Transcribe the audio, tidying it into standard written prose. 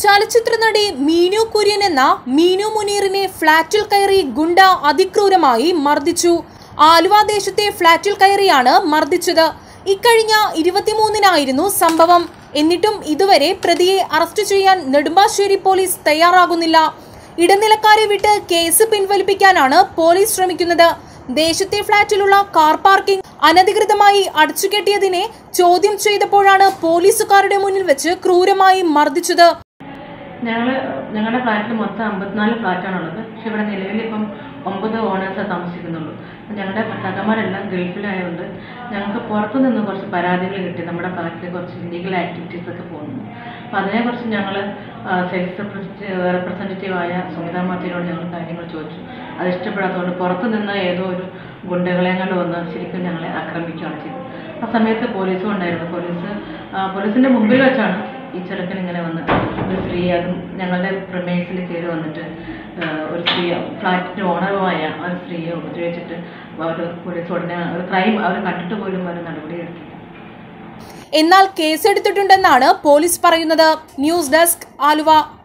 ചലച്ചിത്ര നടി മീനു കുര്യൻ എന്ന മീനു മുനീറിനെ ഫ്ളാറ്റിൽ കയറി ഗുണ്ട അതിക്രൂരമായി മർദ്ദിച്ചു. ആലുവ ദേശത്തെ ഫ്ളാറ്റിൽ കയറിയാണ് മർദ്ദിച്ചത്. ഇക്കഴിഞ്ഞ 23-നായിരുന്നു സംഭവം. എന്നിട്ടും ഇതുവരെ പ്രതിയെ അറസ്റ്റ് ചെയ്യാൻ നെടുമ്പാശ്ശേരി പോലീസ് തയ്യാറാകുന്നില്ല. ഇടനിലക്കാരെ വിട്ട് കേസ് പിൻവലിപ്പിക്കാനാണ് പോലീസ് ശ്രമിക്കുന്നത്. ദേശത്തെ ഫ്ളാറ്റിലുള്ള കാർ പാർക്കിംഗ് അനധികൃതമായി അടച്ചുകെട്ടിയതിനെ ചോദ്യം ചെയ്തപ്പോഴാണ് പോലീസുകാരുടെ മുന്നിൽ വെച്ച് ക്രൂരമായി മർദ്ദിച്ചത്. ഞങ്ങളുടെ ഫ്ലാറ്റിൽ മൊത്തം 54 ഫ്ലാറ്റാണുള്ളത്. പക്ഷെ ഇവിടെ നിലവിൽ ഇപ്പം 9 ഓണേഴ്സ് താമസിക്കുന്നുള്ളൂ. ഞങ്ങളുടെ ഭർത്താക്കന്മാരെല്ലാം ഗൾഫിലായതുകൊണ്ട് ഞങ്ങൾക്ക് പുറത്തു നിന്ന് കുറച്ച് പരാതികൾ കിട്ടി. നമ്മുടെ ഫ്ലാറ്റിൽ കുറച്ച് ഇല്ലീഗൽ ആക്ടിവിറ്റീസ് ഒക്കെ പോകുന്നു. അപ്പോൾ അതിനെക്കുറിച്ച് ഞങ്ങൾ സെയിൽസ് റെപ്രസെൻറ്റേറ്റീവായ സുമിത മാത്യുവിനോട് ഞങ്ങൾ കാര്യങ്ങൾ ചോദിച്ചു. അത് ഇഷ്ടപ്പെടാത്തതുകൊണ്ട് പുറത്തു നിന്ന് ഏതോ ഒരു ഗുണ്ടകളെയും കൊണ്ട് വന്ന് ശരിക്കും ഞങ്ങളെ ആക്രമിക്കുകയാണ് ചെയ്തത്. ആ സമയത്ത് പോലീസും ഉണ്ടായിരുന്നു. പോലീസിൻ്റെ മുമ്പിൽ വെച്ചാണ് ഈ ചെറുക്കൻ ഇങ്ങനെ വന്ന് ഒരു സ്ത്രീ, അതും ഞങ്ങളുടെ പ്രമേസിൽ കയറി വന്നിട്ട് ഒരു സ്ത്രീ, ഫ്ലാറ്റിൻ്റെ ഓണറുമായ ഒരു സ്ത്രീയെ ഉപദ്രവിച്ചിട്ട് പോലീസ് ഉടനെ ഒരു ക്രൈം അവർ കണ്ടിട്ട് പോലും അവർ നടപടിയെടുത്തില്ല. എന്നാൽ കേസെടുത്തിട്ടുണ്ടെന്നാണ് പോലീസ് പറയുന്നത്. News desk, Aluva.